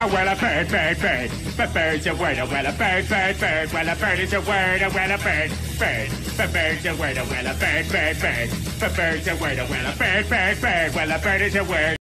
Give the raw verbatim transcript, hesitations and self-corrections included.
Well, a bird, bird, bird. But bird's a word. Well, a bird, bird, bird. Well, a bird is a word. Well, a bird, bird. But bird's a word. Well, a bird, bird, bird. But bird's a word. Well, a bird, bird, bird. Well, a bird is a word.